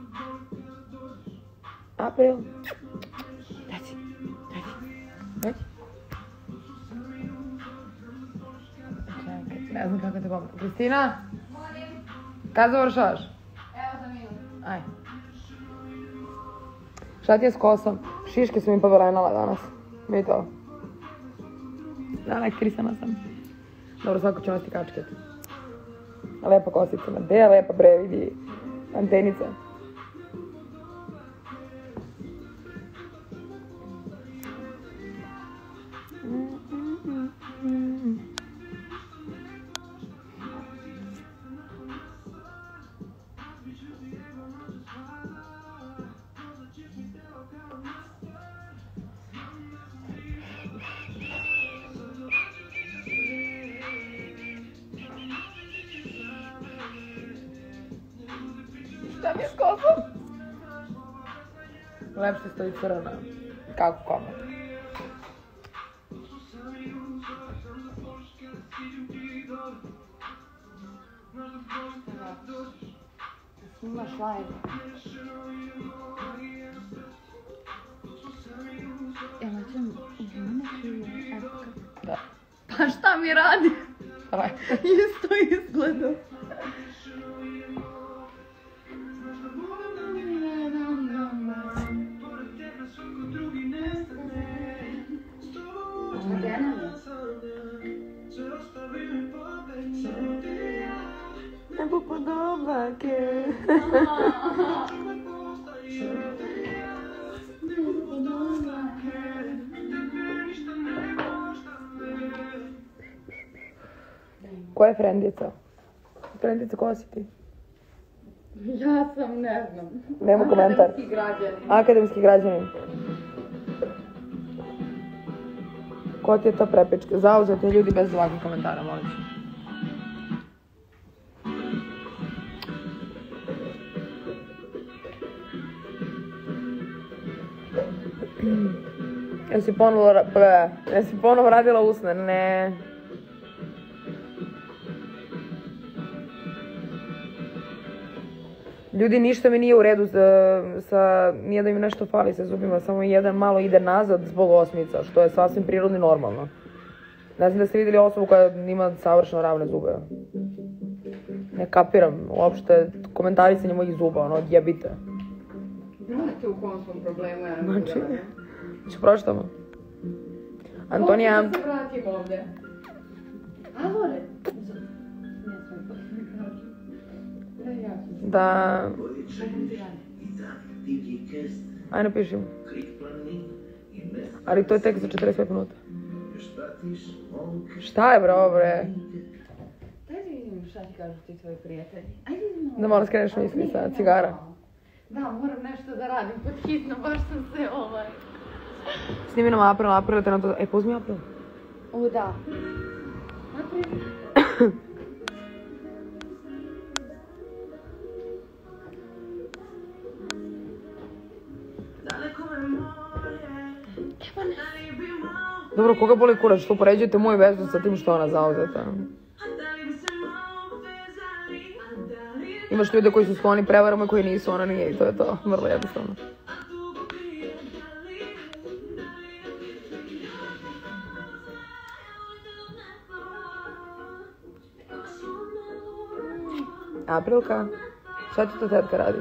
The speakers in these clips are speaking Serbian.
April. Reci. Čekaj, ne znam kako te pomoći. Kristina? Kad završavaš? Evo za minut. Aj. Šta ti je s kosom? Šiške su mi povelenale danas. Vidi to. Da, naktrisana sam. Dobro, svako ću nositi kačket. Lepa kosica. Gde je lepa, bre, vidi. Antenica. Šta mi je s kosom? Lepše stoji crna. Kako kome? Snimaš live. Evo ćemo Da. Pa šta mi radi? Aj. Isto izgleda. Nebo podobake. Ko je frendica? Frendica, ko si ti? Ja sam, ne znam. Nema komentar. Akademski građanin. Akademski građanin. Ko ti je to prepička? Zauzeti ljudi bez ovakvih komentara, molim se. Jesi ponovo radila usne? Ne. Ljudi, ništa mi nije u redu nije da im nešto fali sa zubima, samo jedan malo ide nazad zbog osmica, što je sasvim prirodno i normalno. Ne znam da ste vidjeli osobu koja ima savršeno ravne zube. Ne kapiram uopšte komentarisanje mojih zuba, ono, jebite. Znate u kom svom problemu ja ne Znači, mogu. ću pročitamo. Antonija... Kako se vratim ovdje? A, vole. Da... Aj, napišim. Ali to je tek za 45 minuta. Šta je, bro, bre? Daj da vidim šta ti kažu ti tvoji prijatelji. Ajde vidimo. Da moram skreneš misli sa cigara. Da, moram nešto da radim pod hitno, baš sam se Snimi nam April te na to... Pozmi April. O, da. Napravi. Dobro, koga boli kurac što upoređujete moju vezu sa tim što ona zauzeta? Imaš ljude koji su skloni prevarama i koji nisu, ona nije i to je to. Vrlo jednostavno. Aprilka, šta ti to tetka radi?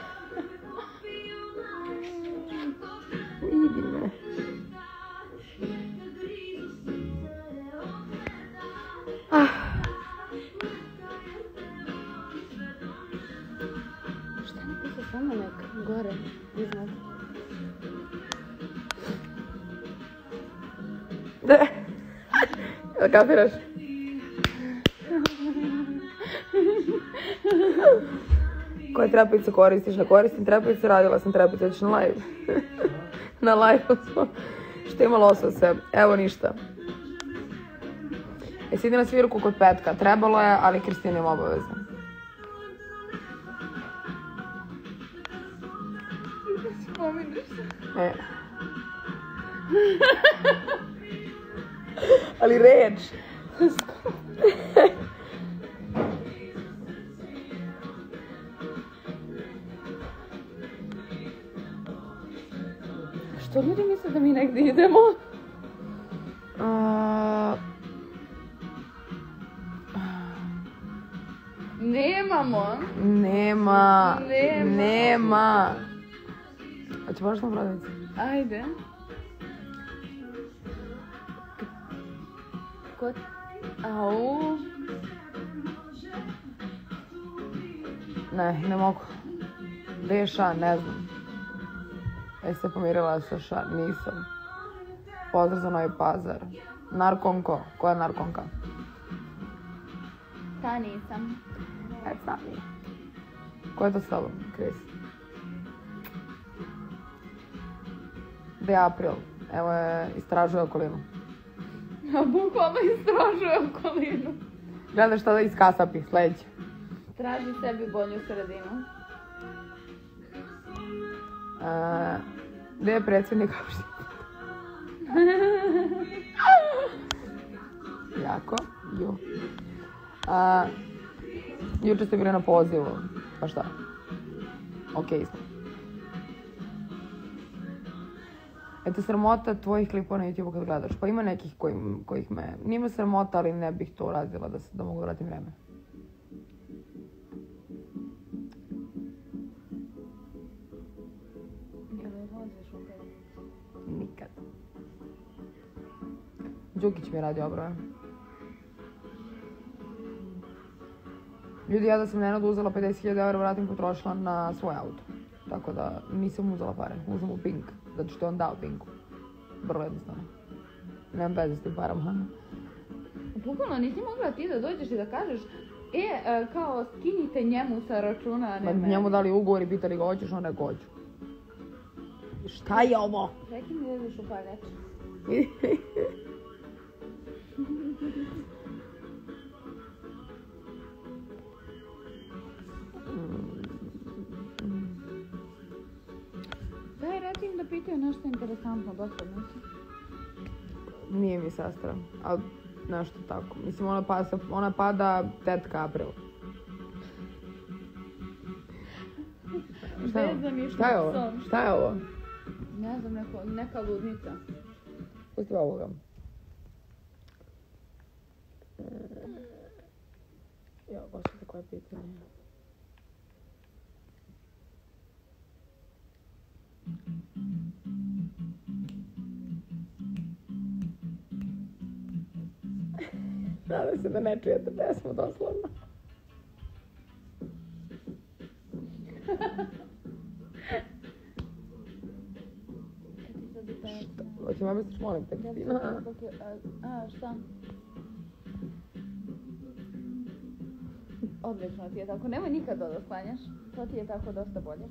Idi me. Šta napisao samo nek gore, iznad? Da kapiraš? Koje trapice koristiš? Ne koristim trapice, radila sam trapice, već na live. Na live smo. Što ima loso se? Evo ništa. Jesi idi na svirku kod Petka? Trebalo je, ali Kristina ima obavezno. Spominješ se. E. Ali reč. Što ljudi misle da mi negdje idemo? Nemamo. Nema. Hoće baš na prodavnici? Ajde. Au. Ne mogu. Gdje je Ša, ne znam. Jesi se pomirila sa Ša? Nisam. Pozdrav za Novi Pazar. Narkonko. Koja je narkonka? Ta nisam. Sami. Ko je to s tobom, Kris? Gdje je April? Evo je, istražuje okolinu. Bukvalno istražuje okolinu. Gledaj šta da iskasapi, sledeće. Traži sebi bolju sredinu. Gdje je predsjednik opštine? Jako. Juče ste bili na pozivu. Pa šta? Okej smo. Eto, sramota tvojih klipova na YouTube kad gledaš. Pa ima nekih kojih me... Nije me sramota, ali ne bih to uradila da mogu vratim vreme. Nikad. Đukić mi radi obrove. Ljudi, ja da sam Nenadu uzela 50.000 € vratim potrošila na svoj auto. Tako da nisam uzela pare, uzem mu Pink. Zato što je on dao Pinku. Vrlo jednostavno. Nemam veze s tim parama. Bukvalno nisi mogla ti da dođeš i da kažeš kao skinite njemu sa računa, a ne meni. Njemu dali ugovor i pitali ga hoćeš, on rekao hoću. Šta je ovo? Rekli mi da ideš u paljač. Daj, reci im da pitaju nešto interesantno, dosadno si. Nije mi sestra, ali nešto tako. Mislim, ona pada tetka April. Šta je ovo? Ne znam, neka ludnica. Pusti ovoga. Ja, baš je tako je pitanje. Nadam se da ne čujete pesmu doslovno. Hoće mami se molim tekstina. Šta? Odlično ti je tako. Nemoj nikad da sklanjaš. To ti je tako dosta bolje.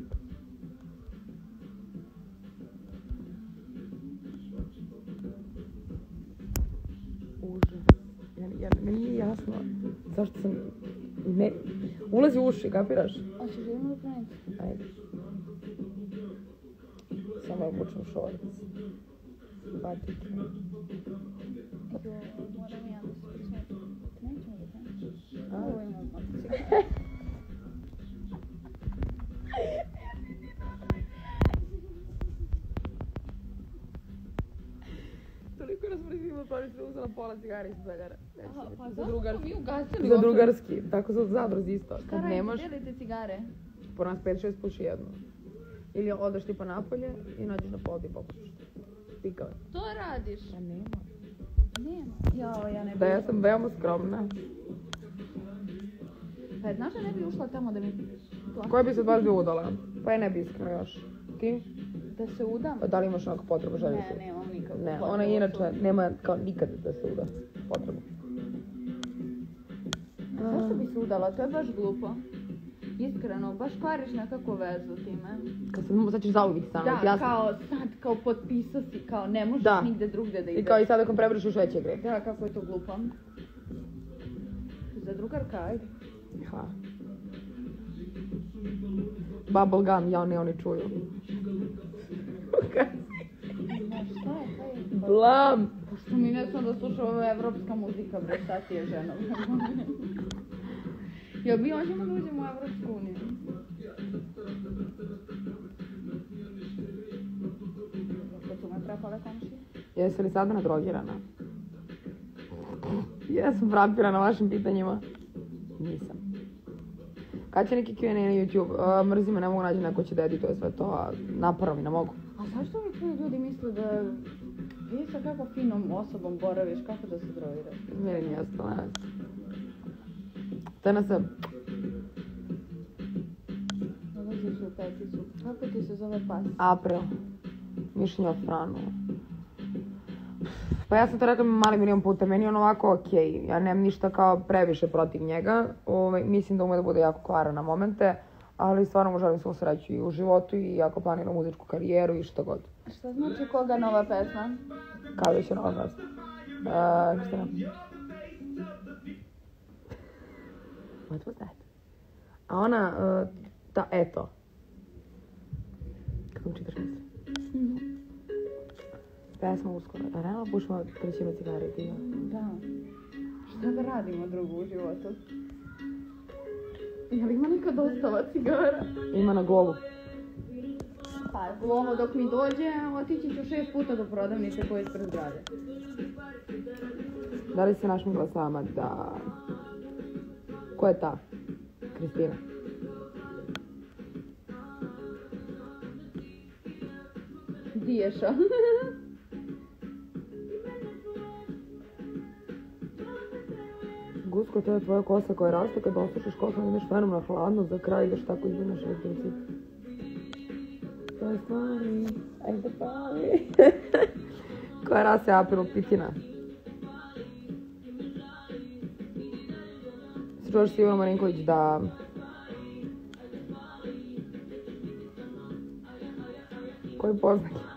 Užas. Meni nije jasno zašto sam... Ulazi u uši, kapiraš? Hoćeš živimo da pravim? Ajde. Samo obučem šorc. Batike. Moram ja da se prismetim. Nećemo da pravim. Ovo imam motocikl. Toliko nas mrzimo, pa što uzela pola cigara iz cigara. Pa zašto smo mi ugasili? Za drugarski, tako za zadruzi isto. Šta radite, delite cigare? Po nas 5-6 puši jednu. Ili odeš tipa napolje i nađeš na polu i popušiš. Pikave. To radiš? Pa nema. Nema. Jao, ja ne bi... Da, ja sam veoma skromna. Pa znaš da ne bi ušla tamo da mi... Koja bi se od vas bi udala? Pa je ne bi iskreno još. Ti? Da se udam? Pa da li imaš onako potrebu želju? Ne, nemam nikakvu Ne, potrebu. ona inače nema kao nikad da se uda. Potrebu. Zašto bi se udala? To je baš glupo. Iskreno, baš kvariš nekako vezu time. Sad ćeš zauvijek stanovati, Da, jasno? kao sad, kao potpisao si, kao ne možeš nigde drugde da ideš. I kao i sad ako prebriš još veće gre. Da, kako je to glupo. Za drugarka, ajde. Ha. Bubblegum, ja oni čuju. Šta je, kaj je? Blam! Pošto mi ne znam da slušamo evropska muzika, bre, šta ti je žena? Jel mi hoćemo da uđemo u Evropsku uniju? Jesi li sada nadrogirana? Jesam frapirana vašim pitanjima. Nisam. Kad će neki Q&A na YouTube? Mrzi me, ne mogu naći neko će da edituje sve to, a napravo mi ne mogu. A zašto mi tvoji ljudi misle da... Vidi sa kako finom osobom boraviš, kako da se drogiraš? Meni nije jasno, ne. Te se... Dolaziš u peticu. Kako ti se zove pas? April. Mišljenje o Franu. Pa ja sam to rekla mali milion puta, meni je on ovako okej. Ja nemam ništa kao previše protiv njega. Mislim da ume da bude jako kvaran na momente, ali stvarno mu želim svu sreću i u životu i ako planira muzičku karijeru i što god. Šta znači koga nova pesma? Kada će nova pesma? Kristina. What was that? A ona, eto. Kako mi čitaš misli? Pesma uskoro. Da, realno pušimo trećinu cigareta. Da. Šta da radimo drugo u životu? Jel ima neka dostava cigara? Ima na glovu. Pa, glovo dok mi dođe, otići ću 6 puta do prodavnice koje je ispred zgrade. Da li se našmigla s vama da... Ko je ta? Kristina. Diješa. Gusko, to je tvoja kosa koja raste kad osušiš kosu, ideš fenom na hladno, za kraj ideš tako izbjegnaš elektricit. To je stvari, ajde pali. Koja raste Aprilu pitina. Si čuvaš si Ivana Marinković da... Koji poznak je?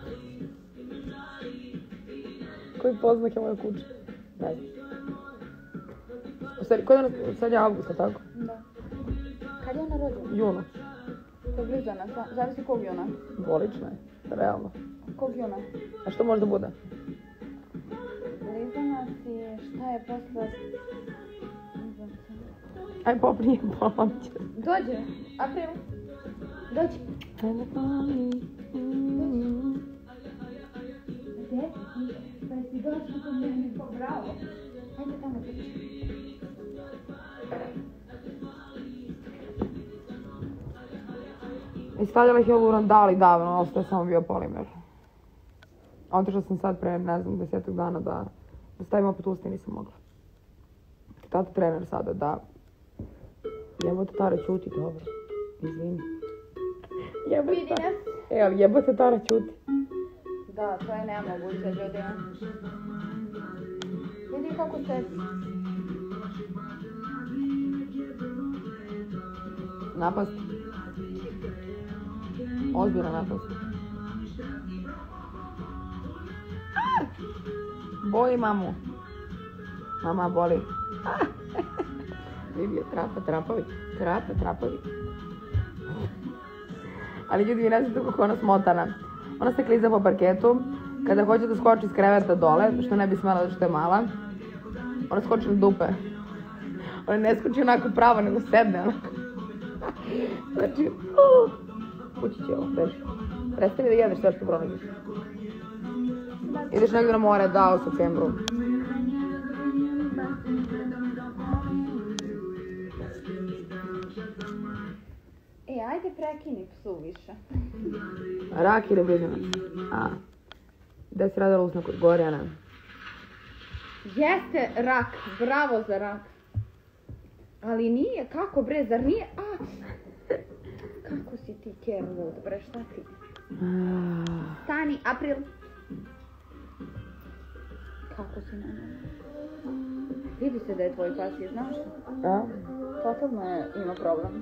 Koji poznak je moja kuća? Ne znam. Sad je avgusta, tako? Da. Kad je ona rođena? Juno. To je bližana, zavisi kog juna? Dvolična je, realno. Kog juna? A što može da bude? Blizanac je, šta je posle... Aj popni, polam će. Dođe, April. Dođi. Ajde pali. Gdje? Pa jesi došla kod mene, bravo. Ajde tamo priči. I stavljala hijaluron dali davno, ostaje samo bio polimer. Otišla sam sad pre, ne znam, 10 dana da stavim opet usta i nisam mogla. Tata trener sada da... Jebote Tara, ćuti, dobro. Izvini. Vidi nas. Ali jebote Tara, ćuti. Da, to je nemoguće, ljudima. Vidi kako se... Napast. Ozbiljna napast. Boli mamu. Mama boli. Vidi je trapovi. Ali ljudi, vi ne znate kako ona smotana. Ona se kliza po parketu. Kada hoće da skoči iz kreveta dole, što ne bi smela da što je mala, ona skoči na dupe. Ona ne skoči onako pravo, nego sedne onako. Znači, kući će ovo, beži. Prestani da jedeš sve što pronađeš. Ideš negdje na more, da, u septembru. Ajde prekini psu više. Rak ili blizanac? Gde si radila usna kod Gorjana? Jeste rak, bravo za rak. Ali nije, kako bre, zar nije? Kako si ti kerlud, bre, šta ti? Stani, April. Kako si na njemu? Vidi se da je tvoj pas, je, znaš što? Totalno ima problem.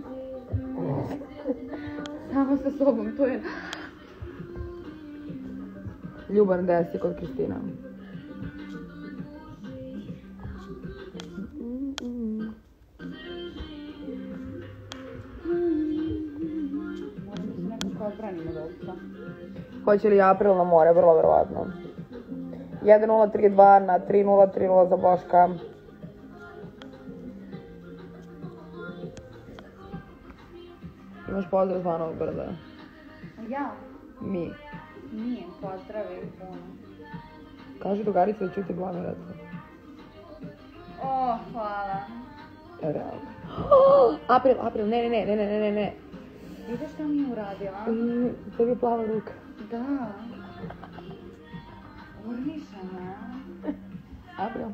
Samo sa sobom, to je... Ljuban desi kod Kristina. Moram da se nekako odbranimo od ovca. Hoće li April na more, vrlo verovatno. 1-0-3-2 na 3-0-3-0 za Boška. Imaš pozdrav za Novog Brda? Ja? Mi. Nije, pozdravi puno. Kaži drugarica da ću ti blamirati. O, hvala. Realno. April, ne. Vidiš šta mi je uradila? Tebi je plava ruka. Da. Urniša me. April.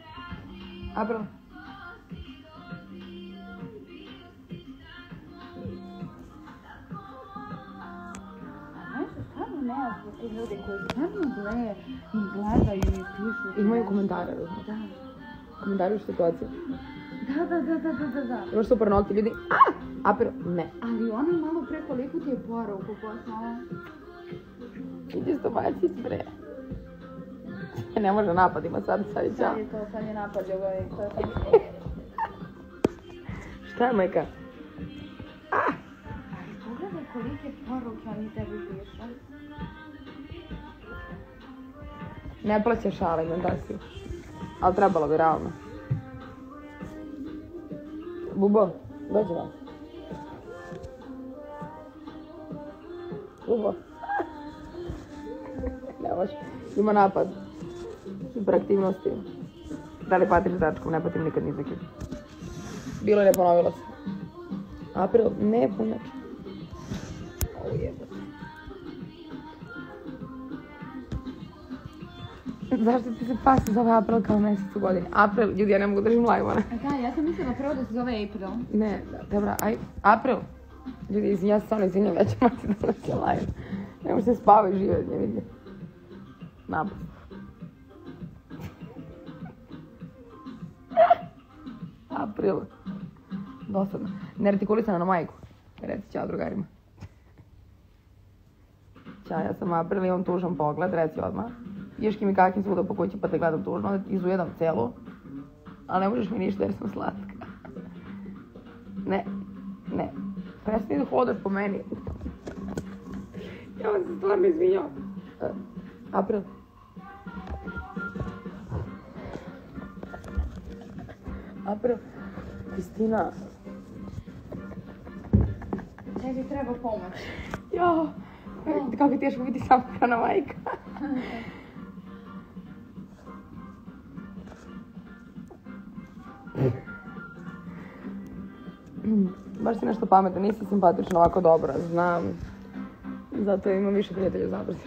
Znaš, stvarno nejasno ti ljudi koji stvarno gledaju i pišu. Imaju komentare, Da. komentari u situaciju. Da. Imaš super nokti, ljudi. April, ne. Ali ona malo pre koliko ti je poruku poslala. Idi stomačić, bre. Ne može napad, ima sad i čao. Sad je napad, to je sad. Šta je, majka? Ali pogledaj kolike poruke oni tebi pišu. Ne plaćaš alimentaciju. Ali trebalo bi, realno. Bubo, dođi vam. Bubo. Ne može. Ima napad. Hiperaktivnosti. Da li patiš dačkom? Ne patim nikad ni za kim. Bilo je, ne ponovilo se. April, ne punač. Ovo jebate. Zašto ti se pas zove April kao mjesec u godini? April, ljudi, ja ne mogu držim live-one. Da, ja sam mislila prvo da se zove April. Ne, dobra, aj, April. Ljudi, ja se stvarno izvinjam, ja ću morati da noći live. Ne može se spavati živjeti, ne vidim. Napad. April. Dosadno. Neartikulisana na majku. Reci ćao drugarima. Ćao, ja sam April, imam tužan pogled, reci odmah. Ješki mi kakim svuda po kući pa te gledam tužno, onda ti izujedam celu. Ali ne možeš mi ništa jer sam slatka. Ne. Prestani da hodaš po meni. Ja vam se stvarno izvinjam. April. Kristina. Tebi treba pomoć. Jo, kako je teško biti samohrana majka. Baš si nešto pametno, nisi simpatična ovako dobra, znam. Zato imam više prijatelja zabrati.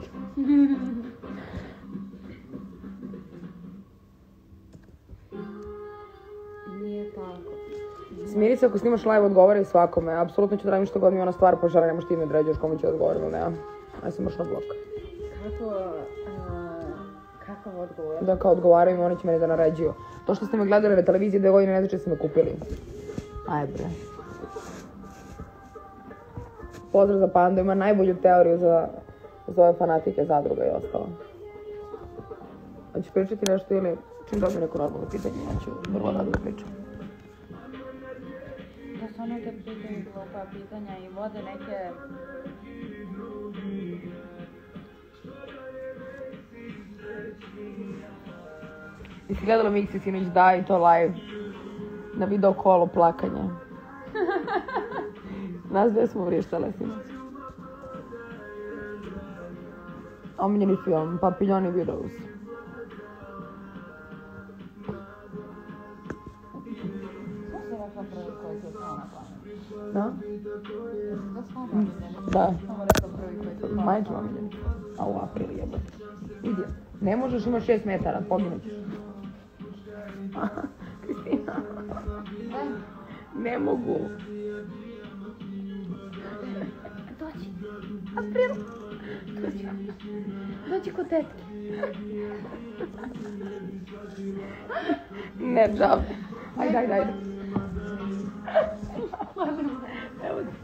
Nije tako. Smiri se ako snimaš live, odgovaraj svakome. Apsolutno ću da radim što god mi ona stvar požara, nemaš ti mi određuješ kome ću odgovoriti, ne. Aj sam još na blok. Kakav odgovor? Da kao odgovaraju mi, oni će meni da naređuju. To što ste me gledali na televiziji 2 godine, ne znači da ste me kupili. Aj bre. Pozdrav za Pandu, ima najbolju teoriju za ove fanatike zadruga i ostalo. Hoćeš pričati nešto ili čim dobim neko normalno pitanje, ja ću vrlo rado da pričam. Da su ono te pitaju glupa pitanja i vode neke... Jesi gledala Miksi sinoć da i to live na video kolu plakanja? Nas dve smo vrištale sinoć. Omiljeni film, Papillon i Widows. Što si rekla prvi koji ti je pao na pamet? Da? Da smo omiljeni. Da. Samo rekla prvi koji ti je pao na Majke pamet. omiljeni. A u April jebate. Vidi, ne možeš imaš 6 metara, poginućeš. Kristina. Ne mogu. Dođi. April. Dođi kod tetke. Ne, džabe. Ajde. Evo ga.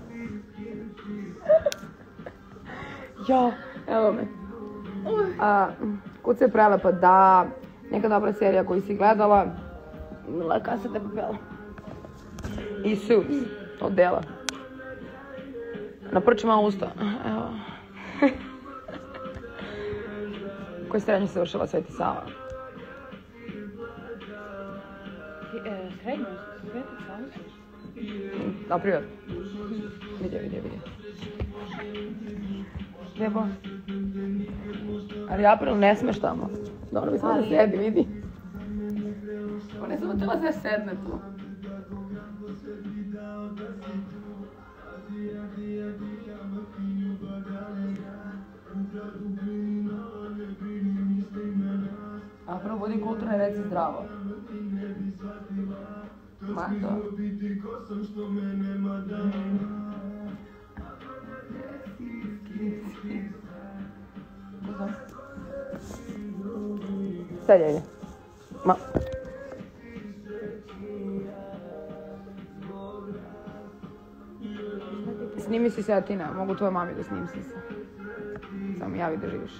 Jo, evo me. Kud se prelepa, da. Neka dobra serija koju si gledala. La Casa de Papel. I Suits, od dela. Naprči malo usta. Evo. Koje srednje se završila Sveti Sava? Srednje, Sveti Sava? Na privat. Vidio. Jebo. Ali April ne smeš tamo. Dobro bi samo da sedi, vidi. Ona je samo tela da sedne tu. April, budi kulturno i reci zdravo. Mato. Sad je. Ma. Snimi si se, a ti ne. Mogu tvoje mami da snimi si se. Samo javi da živiš.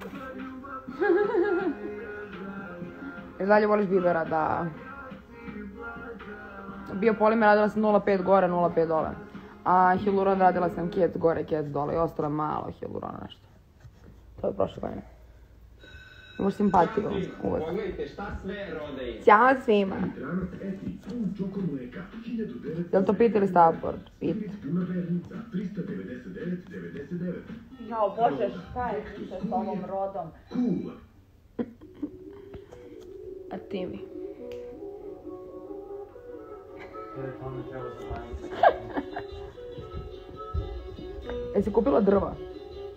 Jer dalje voliš Bibera, da... Biopolimer radila sam 0,5 gore, 0,5 dole. A hialuron radila sam kec gore, kec dole i ostalo malo hialurona nešto. To je prošle godine. Imaš simpatiju uvek. Ćao svima. Jel to pit ili Stafford? Pit. Jao, Bože, šta je više s ovom rodom? A ti mi. Jesi kupila drva?